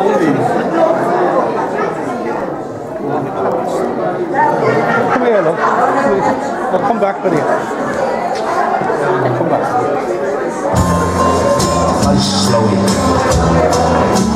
Come here, look. I'll come back with you. Come back. Slowly.